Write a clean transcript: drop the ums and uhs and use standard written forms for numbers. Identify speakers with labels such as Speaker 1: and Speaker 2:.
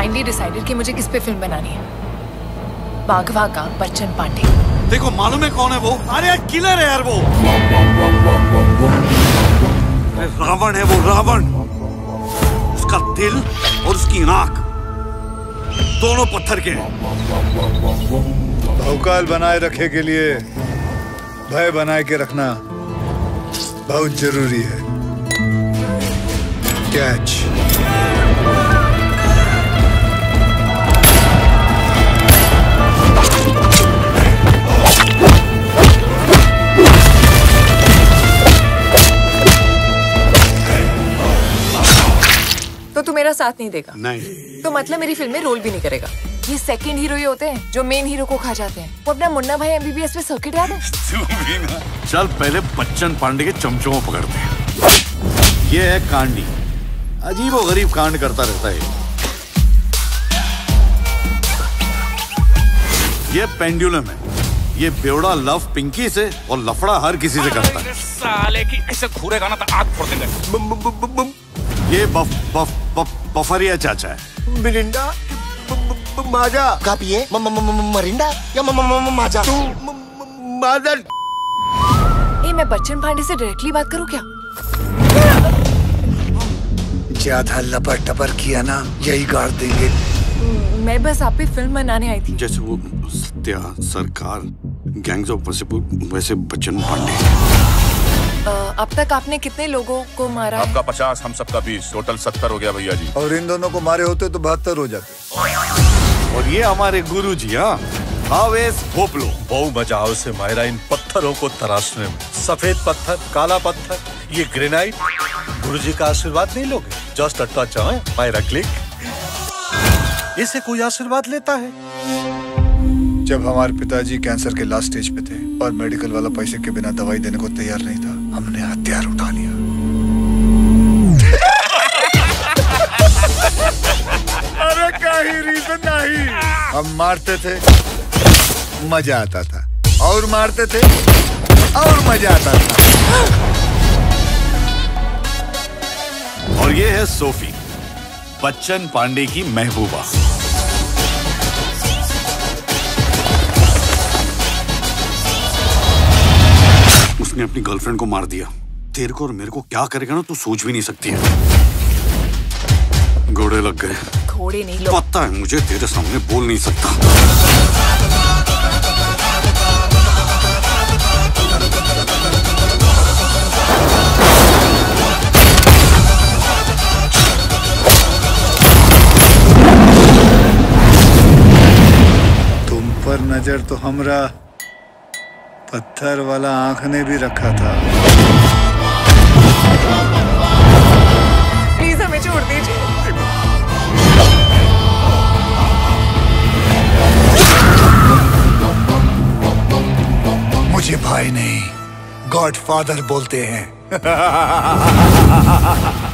Speaker 1: Finally decided कि मुझे किस पे फिल्म बनानी है। बाघवा का बच्चन पांडे।
Speaker 2: देखो मालूम है कौन है वो? अरे यार किलर है यार वो। रावण है वो, रावण। उसका दिल और उसकी आंख दोनों पत्थर के हैं।
Speaker 3: भौकाल बनाए रखे के लिए भय बनाए के रखना बहुत जरूरी है। कैच।
Speaker 1: तो तू मेरा साथ नहीं देगा?
Speaker 2: नहीं।
Speaker 1: तो मतलब मेरी फिल्म में रोल भी नहीं करेगा? ये सेकंड हीरो ही होते हैं जो मेन हीरो को खा जाते हैं। वो अपना मुन्ना भाई MBBS पे सर्किट याद है?
Speaker 2: चल पहले बच्चन पांडे के चमचों को पकड़ते हैं। ये है कांडी, अजीब और गरीब कांड करता रहता है। ये पेंडुलम है, ये बेवड़ा लव पिंकी से और लफड़ा हर किसी से करता है।
Speaker 4: साले की ऐसे घूरेगा ना तो आग फोड़ देंगे।
Speaker 2: ये बफरिया चाचा है।
Speaker 5: मिरिंडा माजा का पिए मरिंडा या माजा मादर।
Speaker 1: ये मैं बच्चन पांडे से डायरेक्टली बात करूं क्या?
Speaker 3: ज्यादा लपर टपर किया ना यही गाड़ देंगे।
Speaker 1: मैं बस आप पे फिल्म बनाने आई थी।
Speaker 2: जैसे वो सत्या, सरकार, गैंग्स ऑफ वासेपुर, वैसे बच्चन पांडे।
Speaker 1: अब तक आपने कितने लोगों को मारा?
Speaker 4: आपका 50, हम सबका 20, टोटल 70 हो गया भैया जी।
Speaker 3: और इन दोनों को मारे होते तो 72 हो जाते।
Speaker 2: और ये हमारे गुरुजी, हाँ, हावेस भोपलो।
Speaker 6: बहुत मजा आओ से मायरा इन पत्थरों को तराशने में। सफेद पत्थर, काला पत्थर, ये ग्रेनाइट। गुरुजी का आशीर्वाद नहीं लोगे? जस्ट अ टच है मायरा, क्लिक। इसे कोई आशीर्वाद लेता है?
Speaker 3: जब हमारे पिताजी कैंसर के लास्ट स्टेज पे थे और मेडिकल वाला पैसे के बिना दवाई देने को तैयार नहीं था, हमने हथियार उठा लिया। अरे कहीं रीजन नहीं। हम मारते थे, मजा आता था, और मारते थे और मजा आता था।
Speaker 2: और ये है सोफी, बच्चन पांडे की महबूबा। उसने अपनी गर्लफ्रेंड को मार दिया। तेरे को और मेरे को क्या करेगा ना, तू सोच भी नहीं सकती है। घोड़े लग गए।
Speaker 1: घोड़े नहीं लोग।
Speaker 2: पता है मुझे, तेरे सामने बोल नहीं सकता।
Speaker 3: तुम पर नजर तो हमरा पत्थर वाला आंख ने भी रखा था।
Speaker 1: प्लीज हमें छोड़ दीजिए।
Speaker 3: मुझे भाई नहीं, गॉडफादर बोलते हैं।